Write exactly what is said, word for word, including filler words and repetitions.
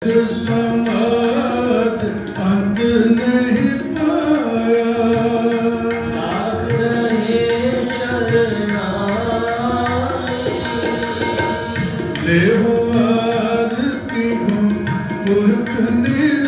समात अंत नहीं पाया, लाग रहे शरणाई। ले हो आरती हो पुरख निर